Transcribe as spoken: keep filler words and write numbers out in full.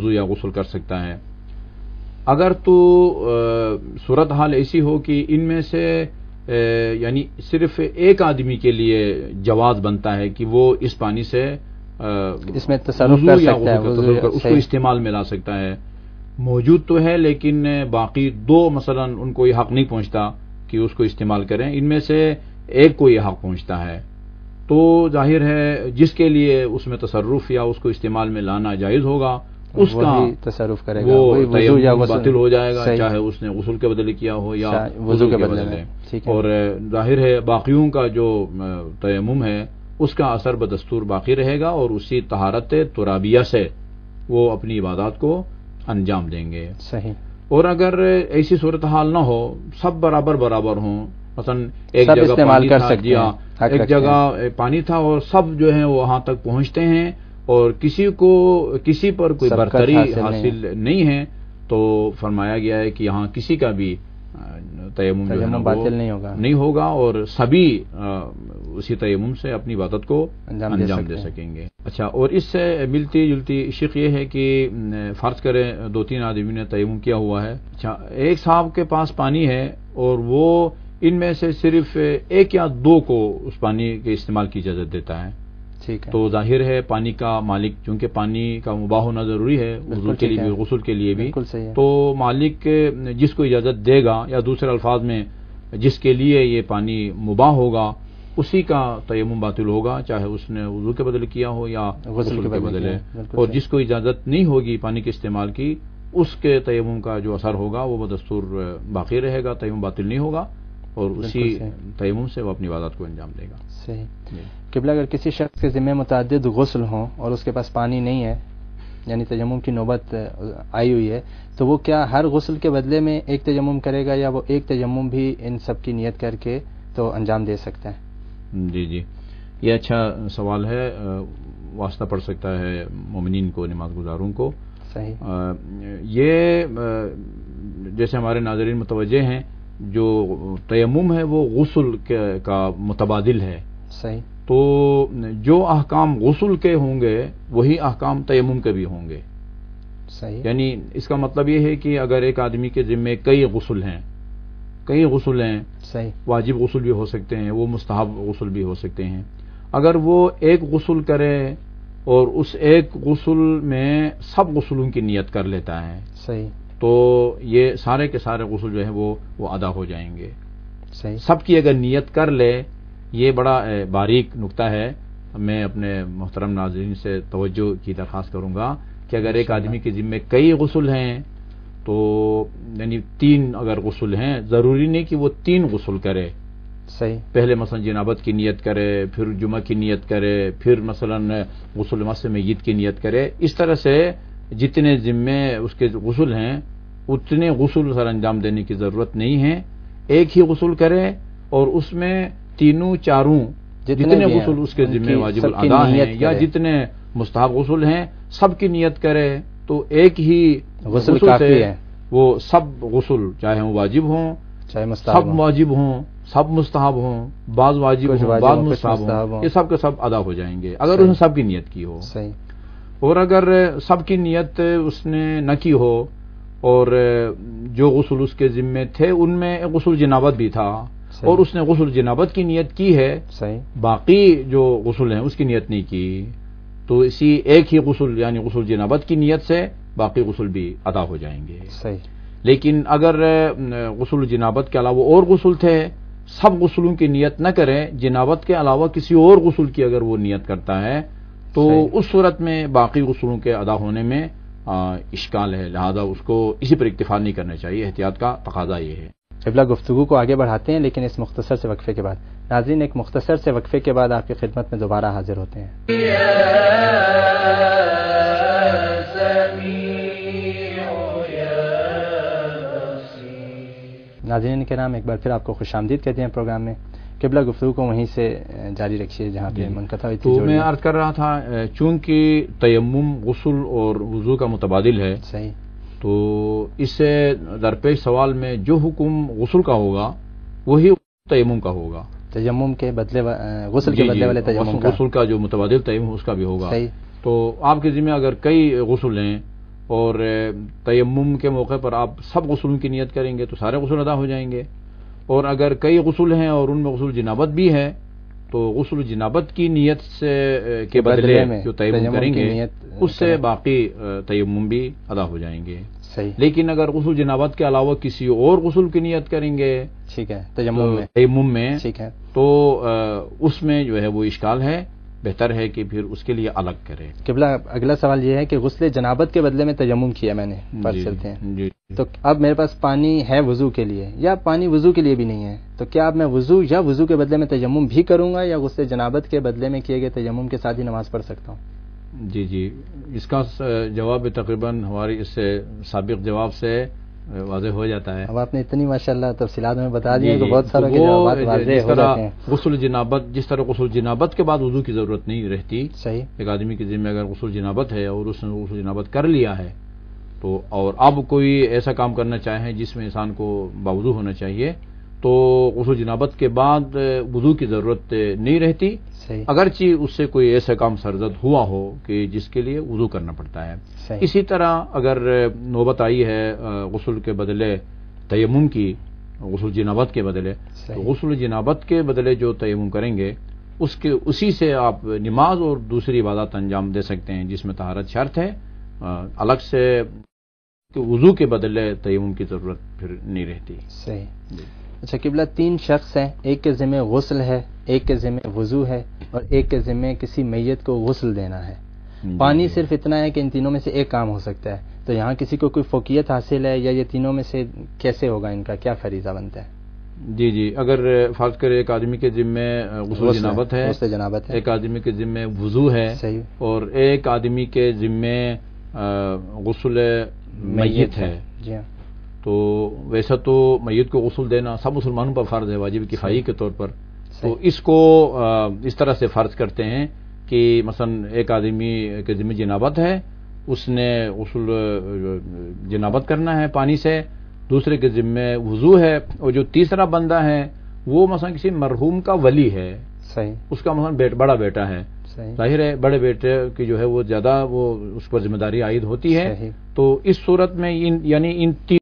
وضو یا غسل کر سکتا ہے۔ اگر تو صورتحال ایسی ہو کہ ان میں سے یعنی صرف ایک آدمی کے لیے جواز بنتا ہے کہ وہ اس پانی سے اس میں تصرف کر سکتا ہے، اس کو استعمال میں لا سکتا ہے، موجود تو ہے لیکن باقی دو مثلا ان کو یہ حق نہیں پہنچتا کہ اس کو استعمال کریں، ان میں سے ایک کو یہ حق پہنچتا ہے، تو ظاہر ہے جس کے لیے اس میں تصرف یا اس کو استعمال میں لانا جائز ہوگا اس کا تصرف کرے گا، وہ تیمم باطل ہو جائے گا، چاہے اس نے غسل کے بدلے کیا ہو یا وضو کے بدلے۔ اور ظاہر ہے باقیوں کا جو تیمم ہے اس کا اثر بدستور باقی رہے گا اور اسی طہارت ترابیہ سے وہ اپنی عبادات کو انجام دیں گے۔ صحیح۔ اور اگر ایسی صورتحال نہ ہو، سب برابر برابر ہوں، مثلا ایک سب جگہ استعمال پانی کر تھا، سکتے جی ہاں، ہیں، حق ایک رکھتے جگہ پانی تھا اور سب جو ہیں وہاں تک پہنچتے ہیں اور کسی کو کسی پر کوئی سبقت برتری حاصل حاصل نہیں ہے، تو فرمایا گیا ہے کہ یہاں کسی کا بھی تیمم جو ہے نا وہ باطل نہیں ہوگا نہیں ہوگا اور سبھی اسی تیمم سے اپنی عبادت کو انجام انجام دے سکیں گے۔ اچھا، اور اس سے ملتی جلتی شق یہ ہے کہ فرض کریں دو تین آدمی نے تیمم کیا ہوا ہے، اچھا ایک صاحب کے پاس پانی ہے اور وہ ان میں سے صرف ایک یا دو کو اس پانی کے استعمال کی اجازت دیتا ہے، ٹھیک ہے، تو ظاہر ہے پانی کا مالک، چونکہ پانی کا مباح ہونا ضروری ہے وضو کے لیے بھی غسل کے لیے بھی، تو مالک جس کو اجازت دے گا یا دوسرے الفاظ میں جس کے لیے یہ پانی مباح ہوگا اسی کا تیمم باطل ہوگا، چاہے اس نے وضو کے بدلے کیا ہو یا غسل کے بدلے، اور جس کو اجازت نہیں ہوگی پانی کے استعمال کی اس کے تیمم کا جو اثر ہوگا وہ بدستور باقی رہے گا، تیمم باطل نہیں ہوگا اور اسی تیمم سے وہ اپنی عبادات کو انجام دے گا۔ صحیح۔ قبلہ اگر کسی شخص کے ذمہ متعدد غسل ہوں اور اس کے پاس پانی نہیں ہے، یعنی تیمم کی نوبت آئی ہوئی ہے، تو وہ کیا ہر غسل کے بدلے میں ایک تیمم کرے گا یا وہ ایک تیمم بھی ان سب کی نیت کر کے تو انجام دے سکتا ہے؟ جی جی یہ اچھا سوال ہے، واسطہ پڑ سکتا ہے مومنین کو، نماز گزاروں کو۔ صحیح۔ یہ جیسے ہمارے ناظرین متوجہ ہیں، جو تیمم ہے وہ غسل کا متبادل ہے، صحیح، تو جو احکام غسل کے ہوں گے وہی احکام تیمم کے بھی ہوں گے۔ صحیح، یعنی اس کا مطلب یہ ہے کہ اگر ایک آدمی کے ذمے کئی غسل ہیں کئی غسل ہیں صحیح، واجب غسل بھی ہو سکتے ہیں، وہ مستحب غسل بھی ہو سکتے ہیں، اگر وہ ایک غسل کرے اور اس ایک غسل میں سب غسلوں کی نیت کر لیتا ہے، صحیح، تو یہ سارے کے سارے غسل جو ہیں وہ وہ ادا ہو جائیں گے۔ صحیح، سب کی اگر نیت کر لے، یہ بڑا باریک نکتہ ہے، میں اپنے محترم ناظرین سے توجہ کی درخواست کروں گا کہ اگر ایک آدمی کے ذمے کئی غسل ہیں تو یعنی تین اگر غسل ہیں، ضروری نہیں کہ وہ تین غسل کرے، صحیح، پہلے مثلا جنابت کی نیت کرے، پھر جمعہ کی نیت کرے، پھر مثلا غسل مس میت کی نیت کرے، اس طرح سے جتنے ذمے اس کے غسل ہیں اتنے غسل سر انجام دینے کی ضرورت نہیں ہے، ایک ہی غسل کرے اور اس میں تینوں چاروں جتنے غسل اس کے ذمہ واجب الادا ہیں یا جتنے مستحب غسل ہیں سب کی نیت کرے، تو ایک ہی غسل کافی ہے، وہ سب غسل چاہے وہ واجب ہوں، چاہے سب واجب ہوں، سب مستحب ہوں، بعض واجب ہوں، بعض مستحب ہوں، یہ سب کے سب ادا ہو جائیں گے اگر اس نے سب کی نیت کی ہو۔ صحیح۔ اور اگر سب کی نیت اس نے نہ کی ہو اور جو غسل اس کے ذمے تھے ان میں غسل جنابت بھی تھا اور اس نے غسل جنابت کی نیت کی ہے، صحیح، باقی جو غسل ہیں اس کی نیت نہیں کی، تو اسی ایک ہی غسل یعنی غسل جنابت کی نیت سے باقی غسل بھی ادا ہو جائیں گے۔ صحیح۔ لیکن اگر غسل جنابت کے علاوہ اور غسل تھے، سب غسلوں کی نیت نہ کرے، جنابت کے علاوہ کسی اور غسل کی اگر وہ نیت کرتا ہے تو اس صورت میں باقی غسلوں کے ادا ہونے میں اشکال ہے، لہذا اس کو اسی پر اکتفا نہیں کرنا چاہیے، احتیاط کا تقاضا یہ ہے۔ قبلہ گفتگو کو آگے بڑھاتے ہیں لیکن اس مختصر سے وقفے کے بعد۔ ناظرین ایک مختصر سے وقفے کے بعد آپ کی خدمت میں دوبارہ حاضر ہوتے ہیں۔ ناظرین کرام ایک بار پھر آپ کو خوش آمدید کہتے ہیں پروگرام میں۔ قبلہ گفتگو کو وہیں سے جاری رکھیے جہاں پہ منقطع ہوئی تھی۔ تو میں عرض کر رہا تھا چونکہ تیمم غسل اور وضو کا متبادل ہے، صحیح، تو اس سے درپیش سوال میں جو حکم غسل کا ہوگا وہی تیمم کا ہوگا، تیمم کے بدلے غسل کے بدلے والے تیمم کا، غسل کا جو متبادل تیمم اس کا بھی ہوگا۔ صحیح۔ تو آپ کے ذمہ اگر کئی غسل ہیں اور تیمم کے موقع پر آپ سب غسل کی نیت کریں گے تو سارے غسل ادا ہو جائیں گے، اور اگر کئی غسل ہیں اور ان میں غسل جنابت بھی ہے تو غسل جنابت کی نیت سے کے بدلے جو تیمم کریں گے اس سے باقی تیمم بھی ادا ہو جائیں گے۔ صحیح۔ لیکن اگر غسل جنابت کے علاوہ کسی اور غسل کی نیت کریں گے ٹھیک ہے تیمم میں تیمم میں ٹھیک ہے تو اس میں جو ہے وہ اشکال ہے، بہتر ہے کہ پھر اس کے لیے الگ کرے۔ قبلہ اگلا سوال یہ ہے کہ غسل جنابت کے بدلے میں تیمم کیا میں نے، فرض چلتے ہیں جی تو اب میرے پاس پانی ہے وضو کے لیے یا پانی وضو کے لیے بھی نہیں ہے، تو کیا اب میں وضو یا وضو کے بدلے میں تیمم بھی کروں گا یا غسل جنابت کے بدلے میں کیے گئے تیمم کے ساتھ ہی نماز پڑھ سکتا ہوں؟ جی جی اس کا جواب تقریباً ہماری اس سے سابق جواب سے واضح ہو جاتا ہے۔ اب آپ نے اتنی ماشاءاللہ تفصیلات میں بتا دیا جی کہ جی بہت سارے تو وہ جوابات واضح جس ہو طرح جاتے ہیں۔ غسل جنابت جس طرح غسل جنابت کے بعد وضو کی ضرورت نہیں رہتی، صحیح۔ ایک آدمی کے ذمہ اگر غسل جنابت ہے اور اس نے غسل جنابت کر لیا ہے تو اور اب کوئی ایسا کام کرنا چاہے جس میں انسان کو باوضو ہونا چاہیے تو غسل جنابت کے بعد وضو کی ضرورت نہیں رہتی، صحیح۔ اگرچہ اس سے کوئی ایسا کام سرزد ہوا ہو کہ جس کے لیے وضو کرنا پڑتا ہے۔ صحیح۔ اسی طرح اگر نوبت آئی ہے غسل کے بدلے تیمم کی، غسل جنابت کے بدلے، تو صحیح۔ غسل جنابت کے بدلے جو تیمم کریں گے اس کے اسی سے آپ نماز اور دوسری عبادات انجام دے سکتے ہیں جس میں طہارت شرط ہے، الگ سے وضو کے بدلے تیمم کی ضرورت پھر نہیں رہتی۔ صحیح۔ اچھا قبلہ تین شخص ہیں، ایک کے ذمہ غسل ہے، ایک کے ذمہ وضو ہے اور ایک کے ذمہ کسی میت کو غسل دینا ہے۔ پانی صرف اتنا ہے کہ ان تینوں میں سے ایک کام ہو سکتا ہے، تو یہاں کسی کو کوئی فوقیت حاصل ہے یا یہ تینوں میں سے کیسے ہوگا، ان کا کیا فریضہ بنتا ہے؟ جی جی اگر فرض کرے ایک آدمی کے ذمہ غسل جنابت ہے، غسل جنابت ہے، ایک آدمی کے ذمہ وضو ہے، صحیح، اور ایک آدمی کے ذمہ غسل میت ہے، جی ہاں، تو ویسا تو میت کو غسل دینا سب مسلمانوں پر فرض ہے واجب کفائی کے طور پر، تو اس کو اس طرح سے فرض کرتے ہیں کہ مثلا ایک آدمی کے ذمہ جنابت ہے، اس نے غسل جنابت کرنا ہے پانی سے، دوسرے کے ذمہ وضو ہے، اور جو تیسرا بندہ ہے وہ مثلا کسی مرحوم کا ولی ہے، صحیح، اس کا مثلا بیٹ بڑا بیٹا ہے، صحیح، ظاہر ہے بڑے بیٹے کی جو ہے وہ زیادہ وہ اس پر ذمہ داری عائد ہوتی ہے، صحیح، تو اس صورت میں ان یعنی ان